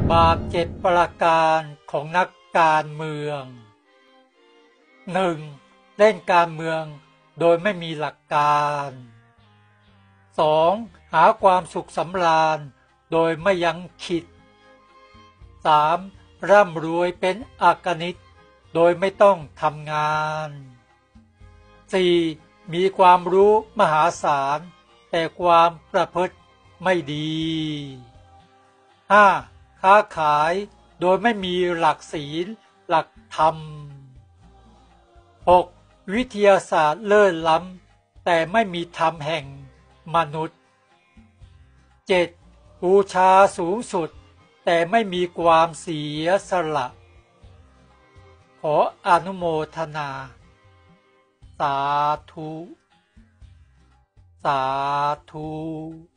บาป7ประการของนักการเมือง 1. เล่นการเมืองโดยไม่มีหลักการ 2. หาความสุขสำราญโดยไม่ยั้งคิด 3. ร่ำรวยเป็นอกนิจโดยไม่ต้องทำงาน 4. มีความรู้มหาศาลแต่ความประพฤติไม่ดี 5. ค้าขายโดยไม่มีหลักศีลหลักธรรม 6. วิทยาศาสตร์เลิศล้ำแต่ไม่มีธรรมแห่งมนุษย์ 7. บูชาสูงสุดแต่ไม่มีความเสียสละขออนุโมทนาสาธุสาธุ